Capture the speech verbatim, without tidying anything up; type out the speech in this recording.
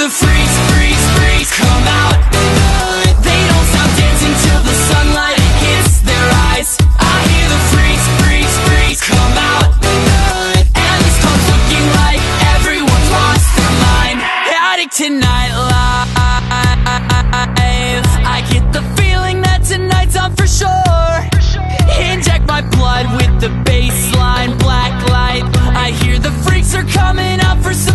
the freaks, freaks, freaks come out. They don't stop dancing till the sunlight hits their eyes. I hear the freaks, freaks, freaks come out. And this club's looking like everyone's lost their mind. Addict to nightlife. I get the feeling that tonight's on for sure. Inject my blood with the baseline black light. I hear the freaks are coming out for some